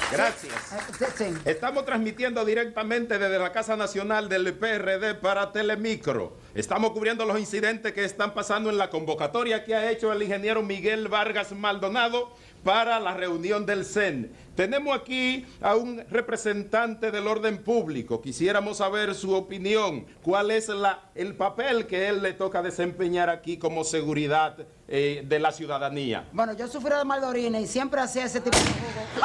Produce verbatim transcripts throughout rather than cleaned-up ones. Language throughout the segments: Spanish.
Gracias. Sí, sí. Estamos transmitiendo directamente desde la Casa Nacional del P R D para Telemicro. Estamos cubriendo los incidentes que están pasando en la convocatoria que ha hecho el ingeniero Miguel Vargas Maldonado para la reunión del C E N. Tenemos aquí a un representante del orden público. Quisiéramos saber su opinión. ¿Cuál es la, el papel que él le toca desempeñar aquí como seguridad eh, de la ciudadanía? Bueno, yo sufrí de mal de orina y siempre hacía ese tipo de jugo.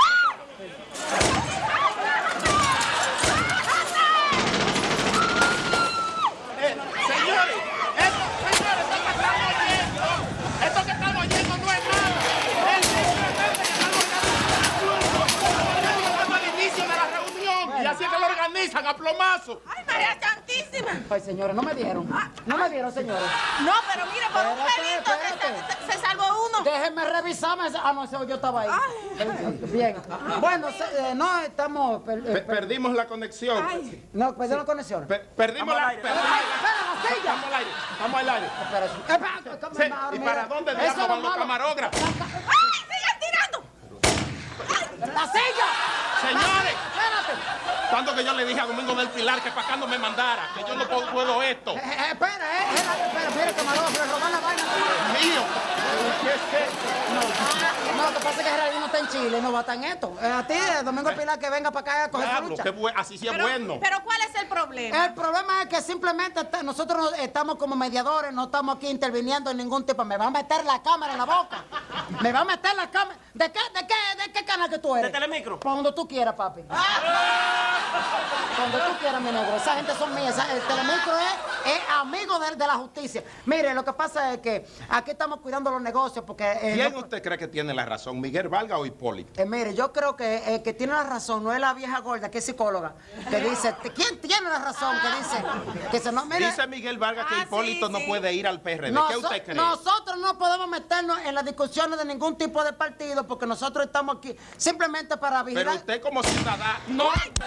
Así que lo organizan a plomazo. ¡Ay, María Santísima! Ay, señores, no me dieron. No me dieron, señores. No, pero mire, por un pelito se, se, se salvó uno. Déjenme revisarme. Ah, no, ese yo estaba ahí. Ay. Bien. Bueno, se, eh, no estamos... Per, per, perdimos la conexión. Ay. No, perdimos sí. la conexión. Per, perdimos la... Perdimos la... Estamos al aire. Estamos al aire. Espera, sí. ¿Y para dónde diablos van los camarógrafos? ¡Ay, sigan tirando! ¡La silla! Señores. Espérate. Tanto que yo le dije a Domingo del Pilar que para acá no me mandara, que yo no puedo, puedo esto. Eh, eh, espera, eh, espera, espera, espera, camarógrafo, le roban la vaina. Mío. ¿Qué es qué? No, no, lo que pasa es que Geraldino está en Chile, no va a estar en esto. Eh, a ti, eh, Domingo del Pilar, que venga para acá a coger Claro, su lucha. qué bueno, así sí es pero, bueno. Pero ¿cuál es el problema? El problema es que simplemente está, nosotros estamos como mediadores, no estamos aquí interviniendo en ningún tipo. Me va a meter la cámara en la boca. Me va a meter la cámara. ¿De qué, de qué, de qué canal que tú eres? De Telemicro. Por donde tú quieras, papi. Donde tú quieras, mi negro. Esa gente son mías. El Telemicro es, es amigo de, de la justicia. Mire, lo que pasa es que aquí estamos cuidando los negocios porque... Eh, ¿Quién no, usted cree que tiene la razón, Miguel Vargas o Hipólito? Eh, mire, yo creo que el eh, que tiene la razón no es la vieja gorda, que es psicóloga, que dice... ¿Quién tiene la razón? Que dice... Que se, no, mire, dice Miguel Vargas que ah, Hipólito sí, no sí. puede ir al P R D. Noso ¿Qué usted cree? Nosotros no podemos meternos en las discusiones de ningún tipo de partido porque nosotros estamos aquí simplemente para vigilar... Pero usted como ciudadano... ¡No!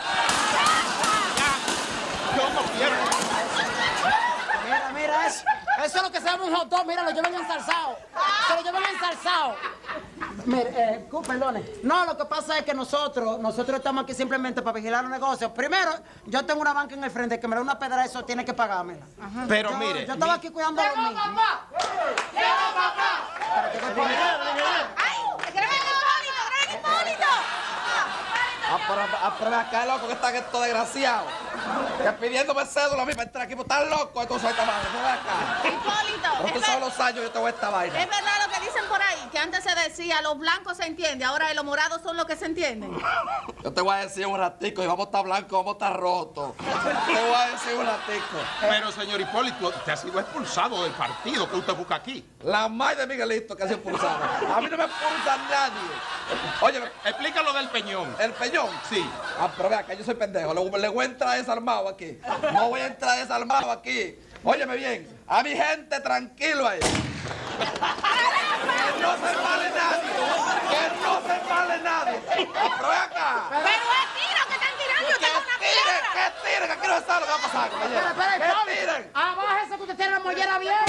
Yo no quiero. Mira, mira eso. Eso es lo que se llama un hot dog. Mira, lo llevan ensalzado. Se lo llevan ensalzado. Mire, eh, perdone. No, lo que pasa es que nosotros, nosotros estamos aquí simplemente para vigilar los negocios. Primero, yo tengo una banca en el frente que me da una pedra, eso tiene que pagármela. Ajá. Pero yo, mire... Yo estaba mi... aquí cuidando a los niños. ¡Papá! ¡Lleva papá! ¡Ay! ¡Graben Hipólito! ¡Graben Hipólito! Ah, pero, ah, pero acá, loco, que están estos desgraciados. Que pidiéndome cédula a mí para entrar aquí, pues están locos estos soy tamaño. Ven acá. Hipólito, Pero tú es, sabes ver- los años yo te voy a esta vaina. es verdad lo que dicen por ahí, que antes se decía, los blancos se entienden, ahora los morados son los que se entienden. Yo te voy a decir un ratico y vamos a estar blancos, vamos a estar rotos. Te voy a decir un ratico. Pero, señor Hipólito, usted ha sido expulsado del partido que usted busca aquí. La madre de Miguelito que ha sido expulsado. A mí no me expulsa nadie. Oye, Explícalo del Peñón. el peñón. Sí. Ah, pero vea que yo soy pendejo. Le, le voy a entrar desarmado aquí. No voy a entrar desarmado aquí. Óyeme bien. A mi gente, tranquilo ahí. Que no se vale nadie. Que no se vale nadie. Pero ve acá. Pero es tiro que están tirando, yo Que tengo una tiren, piedra. que tiren. Aquí no se sabe lo que va a pasar, compañero. Espera, espera, Que Hipólito. tiren. Abájese que usted tiene la mollera bien.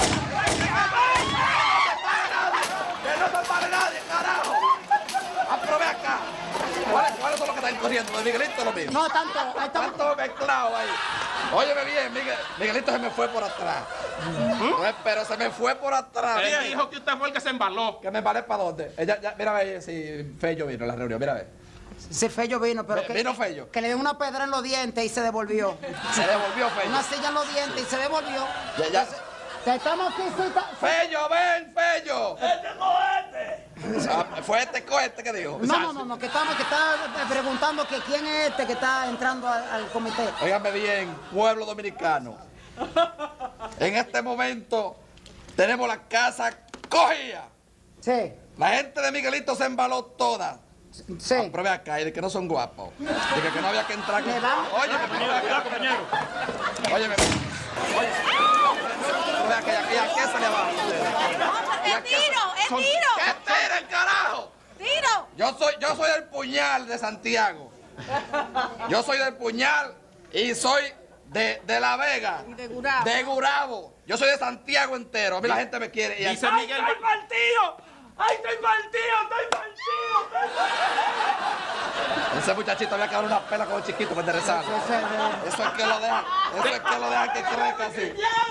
Que no se vale nadie, carajo. Ah, pero ve acá. ¿Cuáles, ¿Cuáles son los que están corriendo? ¿De Miguelito o lo mismo? No, tanto, ahí Están estamos. todos mezclados ahí. Óyeme bien, Miguel, Miguelito se me fue por atrás. No, pero se me fue por atrás. Él dijo que usted fue el que se embaló. ¿Que me vale para dónde? Ella, ya, mira a ver si Fello vino a la reunión, mira a ver. Sí, Fello vino, pero Ve- que, vino Fello. que le dio una pedra en los dientes y se devolvió. Se devolvió Fello. Una silla en los dientes y se devolvió. Ya, ya. Entonces, te estamos aquí, sí, ta- Fello, ven, Fello. Este cohete. Ah, fue este cohete que dijo. No, no, no, no, que estamos, que está preguntando que quién es este que está entrando al, al comité. Óigame bien, pueblo dominicano. En este momento tenemos la casa cogida. Sí, La gente de Miguelito se embaló toda. sí. Ah, pero ve acá, y de que no son guapos. De que, que no había que entrar con... Le va- Oye, compañero, compañero. Óyeme. Oye. Pero ve acá, ¿y a qué se le va? No, es tiro, es Son- tiro. ¿Qué tira el carajo? Tiro. Yo soy, yo soy del puñal de Santiago. Yo soy del puñal y soy de, de La Vega. Y de Gurabo. De Gurabo. Yo soy de Santiago entero. A mí la gente me quiere. Y Dice aquí- Miguel... ¡Estoy partido! ¡Ay, estoy partido! ¡Estoy partido! ¿En Ese muchachito había que dar una pela con el chiquito para enderezarlo. Eso es que lo dejan, eso es que lo dejan que crezca así.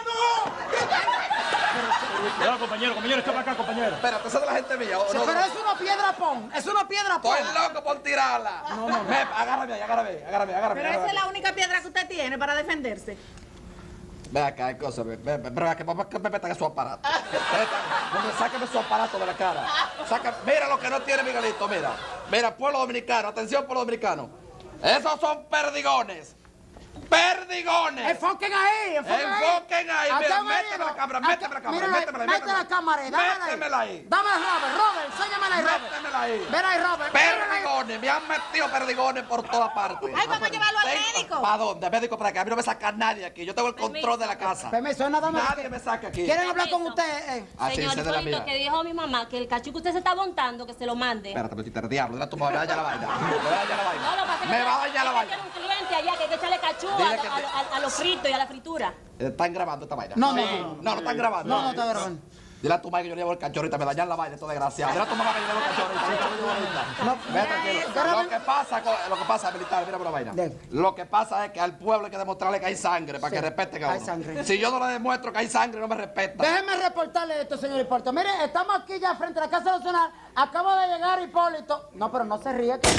Cuidado, compañero, compañero, está para acá, compañero. Espérate, esa es de la gente mía. ¿O Sí, no? pero es una piedra pon, es una piedra pon. Estoy loco por tirarla. No, no, no. Me, agárrame ahí, agárrame ahí, agárrame, agárrame. Pero esa es la única piedra que usted tiene para defenderse. Ve acá, hay cosas, ve, ve, ve, pero que papá que me metan en su aparato. Hombre, sáqueme su aparato de la cara. Saca, mira lo que no tiene Miguelito, mira. Mira, pueblo dominicano, atención pueblo dominicano. Esos son perdigones. ¡Perdigones! Enfoquen ahí, enfoquen ahí. Enfoquen ahí, mira, méteme la cámara, méteme la cámara, métemela ahí. Méteme la cámara ahí, dámela ahí. Métemela ahí. Dame Robert, Robert, enséñamela ahí, Robert. Métemela ahí. Ven ahí, Robert. Perdigones, me han metido perdigones por todas partes. Ay, vamos a llevarlo al médico. ¿Para dónde? Médico para acá. A mí no me saca nadie aquí. Yo tengo el control de la casa. Permiso, nada más. Nadie me saca aquí. ¿Quieren hablar con usted? Eh? Ah, sí, Señor esa es de la Hipólito, mía. que dijo mi mamá que el cacho que usted se está montando, que se lo mande. Espérate, petita, el diablo. Dile a tu mamá, me va a dañar la vaina. Me va a dañar la vaina. No, lo que pasa es que Me va a dañar la es que vaina. tiene un cliente allá que hay que echarle cachú a, Dile que a- te- a- a los fritos y a la fritura. Están grabando esta vaina. No, no, Sí. no. No, no están grabando. No, no está grabando. Dile a tu mamá que yo llevo el cacho ahorita, me dañan la vaina, esto desgraciado. Dile a tu mamá que yo llevo el cacho ahorita. ahorita lo llevo ahorita. No. Ve tranquilo. Grábame. Lo que pasa, co- lo que pasa, militar, mira por la vaina. Dele. Lo que pasa es que al pueblo hay que demostrarle que hay sangre para Sí, que respeten a hay uno. sangre. Si yo no le demuestro que hay sangre, no me respeta. Déjeme reportarle esto, señor Hipólito. Mire, estamos aquí ya frente a la Casa Nacional. Acaba de llegar Hipólito. No, pero no se ríe. Que...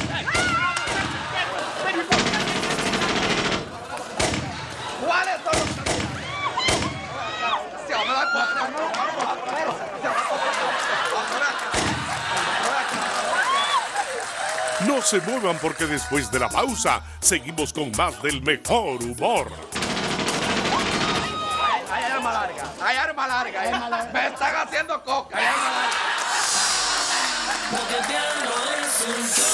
¿Cuáles son los candidatos? Me da cuenta. No se muevan porque después de la pausa seguimos con más del mejor humor. Hay arma larga, hay arma larga. eh. Me están haciendo coca, hay arma larga. Porque el piano es un show.